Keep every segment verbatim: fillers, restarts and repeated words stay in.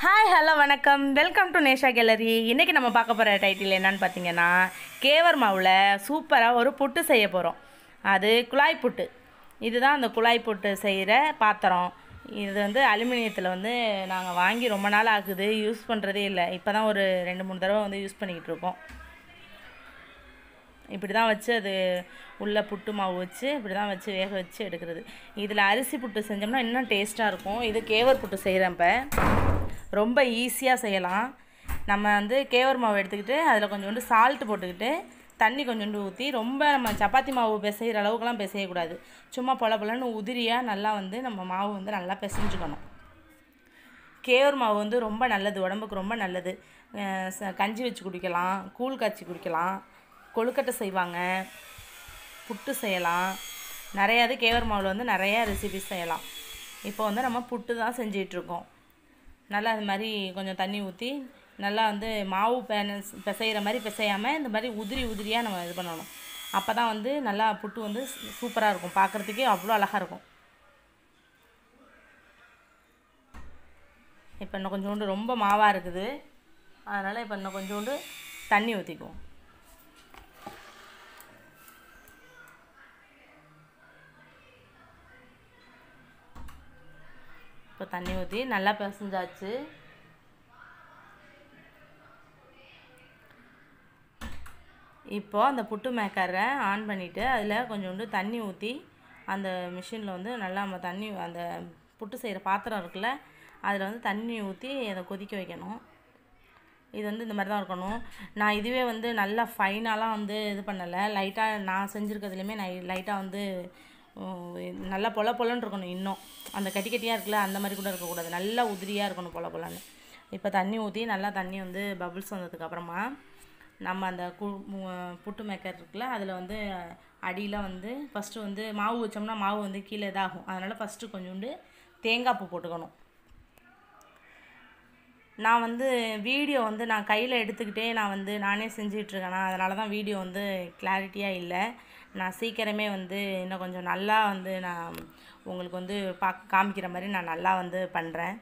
Hi hello வணக்கம், welcome to Nesha gallery. இன்றைக்கி நம்ம பார்க்க போகிற டைட்டில் என்னன்னு பார்த்தீங்கன்னா, கேவர் மாவில் சூப்பராக ஒரு புட்டு செய்ய போகிறோம். அது குழாய் புட்டு. இதுதான் அந்த குழாய் புட்டு செய்கிற பாத்திரம். இது வந்து அலுமினியத்தில் வந்து நாங்கள் வாங்கி ரொம்ப நாள் ஆகுது, யூஸ் பண்ணுறதே இல்லை. இப்போ தான் ஒரு ரெண்டு மூணு தடவை வந்து யூஸ் பண்ணிக்கிட்டு இருக்கோம். இப்படி தான் வச்சு அது உள்ளே புட்டு மாவு வச்சு இப்படி தான் வச்சு வேக வச்சு எடுக்கிறது. இதில் அரிசி புட்டு செஞ்சோம்னா இன்னும் டேஸ்ட்டாக இருக்கும். இது கேவர் புட்டு செய்கிறப்ப ரொம்ப ஈஸியாக செய்யலாம். நம்ம வந்து கேவர் மாவு எடுத்துக்கிட்டு அதில் கொஞ்சோண்டு சால்ட்டு போட்டுக்கிட்டு தண்ணி கொஞ்சோண்டு ஊற்றி, ரொம்ப நம்ம சப்பாத்தி மாவு பிசைகிற அளவுக்குலாம் பிசையக்கூடாது. சும்மா பொல பொலன்னு உதிரியாக நல்லா வந்து நம்ம மாவு வந்து நல்லா பிசைஞ்சுக்கணும். கேவர் மாவு வந்து ரொம்ப நல்லது, உடம்புக்கு ரொம்ப நல்லது. கஞ்சி வச்சு குடிக்கலாம், கூழ் காய்ச்சி குடிக்கலாம், கொழுக்கட்டை செய்வாங்க, புட்டு செய்யலாம். நிறையாது கேவர் மாவில் வந்து நிறையா ரெசிபிஸ் செய்யலாம். இப்போ வந்து நம்ம புட்டு தான் செஞ்சிகிட்ருக்கோம். நல்லா அது மாதிரி கொஞ்சம் தண்ணி ஊற்றி நல்லா வந்து மாவு பேனஸ் பிசைகிற மாதிரி பிசையாமல் இந்த மாதிரி உதிரி உதிரியாக நம்ம இது பண்ணணும். அப்போ தான் வந்து நல்லா புட்டு வந்து சூப்பராக இருக்கும், பார்க்குறதுக்கே அவ்வளோ அழகாக இருக்கும். இப்போ இன்னும் கொஞ்சோண்டு ரொம்ப மாவாக இருக்குது, அதனால் இப்போ இன்னும் கொஞ்சோண்டு தண்ணி ஊற்றிக்குவோம். இப்போ தண்ணி ஊற்றி நல்லா பிசைஞ்சாச்சு. இப்போது அந்த புட்டு மேக்கரை ஆன் பண்ணிவிட்டு அதில் கொஞ்சோண்டு தண்ணி ஊற்றி அந்த மிஷினில் வந்து நல்லா நம்ம தண்ணி அந்த புட்டு செய்கிற பாத்திரம் இருக்குல்ல, அதில் வந்து தண்ணி ஊற்றி அதை கொதிக்க வைக்கணும். இது வந்து இந்த மாதிரி தான் இருக்கணும். நான் இதுவே வந்து நல்லா ஃபைனாலாம் வந்து இது பண்ணலை, லைட்டாக நான் செஞ்சுருக்கிறதுலையுமே நான் லைட்டாக வந்து நல்லா பொல பொலன்னு இருக்கணும். இன்னும் அந்த கட்டி கட்டியாக இருக்குல்ல, அந்த மாதிரி கூட இருக்கக்கூடாது, நல்லா உதிரியாக இருக்கணும் பொல பொலன்னு. இப்போ தண்ணி ஊற்றி நல்லா தண்ணி வந்து பபுள்ஸ் வந்ததுக்கப்புறமா நம்ம அந்த கு புட்டு மேக்கர் இருக்குல்ல, அதில் வந்து அடியில் வந்து ஃபஸ்ட்டு வந்து மாவு வச்சோம்னா மாவு வந்து கீழே இதாகும். அதனால் ஃபஸ்ட்டு கொஞ்சோண்டு தேங்காய் பூ போட்டுக்கணும். நான் வந்து வீடியோ வந்து நான் கையில் எடுத்துக்கிட்டே நான் வந்து நானே செஞ்சிகிட்ருக்கேனா, அதனால தான் வீடியோ வந்து கிளாரிட்டியாக இல்லை. நான் சீக்கிரமே வந்து இன்னும் கொஞ்சம் நல்லா வந்து நான் உங்களுக்கு வந்து பார்க்க காமிக்கிற மாதிரி நான் நல்லா வந்து பண்ணுறேன்.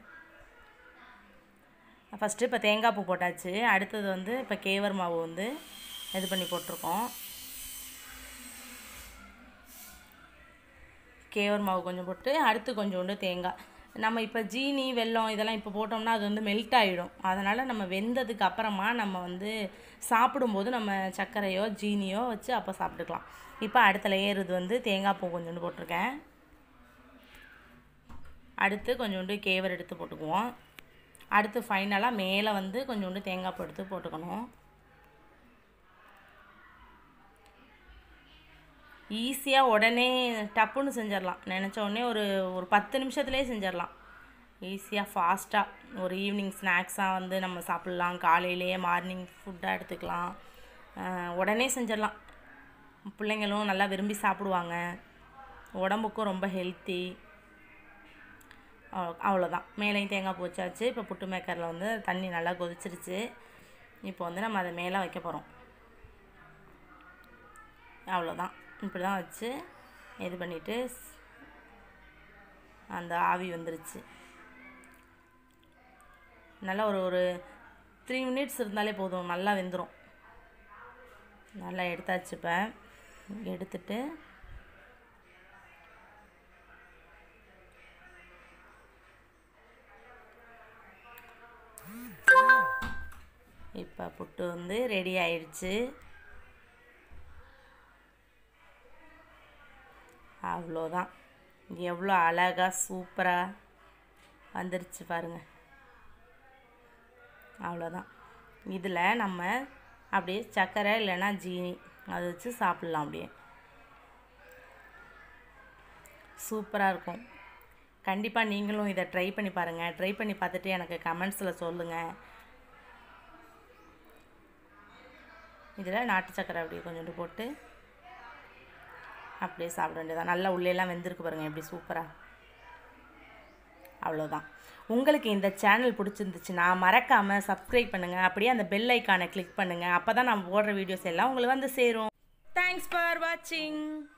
ஃபஸ்ட்டு இப்போ தேங்காய் பூ போட்டாச்சு. அடுத்தது வந்து இப்போ கேவர் மாவு வந்து இது பண்ணி போட்டிருக்கோம். கேவர் மாவு கொஞ்சம் போட்டு அடுத்து கொஞ்சோண்டு தேங்காய். நம்ம இப்போ ஜீனி வெல்லம் இதெல்லாம் இப்போ போட்டோம்னா அது வந்து மெல்ட் ஆகிடும். அதனால் நம்ம வெந்ததுக்கு அப்புறமா நம்ம வந்து சாப்பிடும்போது நம்ம சர்க்கரையோ ஜீனியோ வச்சு அப்போ சாப்பிட்டுக்கலாம். இப்போ அடுத்த லேயர் இது வந்து தேங்காய் பூ கொஞ்சோண்டு போட்டிருக்கேன். அடுத்து கொஞ்சோண்டு கேவர் எடுத்து போட்டுக்குவோம். அடுத்து ஃபைனலாக மேலே வந்து கொஞ்சோண்டு தேங்காய் பூ எடுத்து போட்டுக்கணும். ஈஸியாக உடனே டப்புன்னு செஞ்சிடலாம். நினச்ச உடனே ஒரு ஒரு பத்து நிமிஷத்துலேயே செஞ்சிடலாம். ஈஸியாக ஃபாஸ்ட்டாக ஒரு ஈவினிங் ஸ்நாக்ஸாக வந்து நம்ம சாப்பிட்லாம், காலையிலேயே மார்னிங் ஃபுட்டாக எடுத்துக்கலாம், உடனே செஞ்சிடலாம். பிள்ளைங்களும் நல்லா விரும்பி சாப்பிடுவாங்க, உடம்புக்கும் ரொம்ப ஹெல்த்தி. அவ்வளோதான், மேலேயும் தேங்காய் பூ வச்சாச்சு. இப்போ புட்டு மேக்கரில் வந்து தண்ணி நல்லா கொதிச்சிருச்சு. இப்போ வந்து நம்ம அதை மேலே வைக்க போகிறோம். அவ்வளோதான், இப்படி தான் வச்சு இது பண்ணிவிட்டு அந்த ஆவி வந்துருச்சு. நல்லா ஒரு ஒரு த்ரீ மினிட்ஸ் இருந்தாலே போதும், நல்லா வெந்துடும். நல்லா எடுத்தாச்சு. இப்போ எடுத்துட்டு இப்போ புட்டு வந்து ரெடி ஆயிடுச்சு. அவ்வளோதான், எவ்வளோ அழகாக சூப்பராக வந்துருச்சு பாருங்கள். அவ்வளோதான். இதில் நம்ம அப்படியே சர்க்கரை இல்லைன்னா ஜீனி அதை வச்சு சாப்பிட்லாம். அப்படியே சூப்பராக இருக்கும். கண்டிப்பாக நீங்களும் இதை ட்ரை பண்ணி பாருங்கள். ட்ரை பண்ணி பார்த்துட்டு எனக்கு கமெண்ட்ஸில் சொல்லுங்கள். இதில் நாட்டு சர்க்கரை அப்படியே கொஞ்சோண்டு போட்டு அப்படியே சாப்பிட வேண்டியதான். நல்லா உள்ளேலாம் வெந்திருக்கு பாருங்கள், எப்படி சூப்பராக. அவ்வளோதான். உங்களுக்கு இந்த சேனல் பிடிச்சிருந்துச்சுன்னா மறக்காமல் சப்ஸ்கிரைப் பண்ணுங்கள், அப்படியே அந்த பெல் ஐக்கானை கிளிக் பண்ணுங்கள். அப்போ தான் நான் போடுற வீடியோஸ் எல்லாம் உங்களுக்கு வந்து சேரும். தேங்க்ஸ் ஃபார் வாட்சிங்.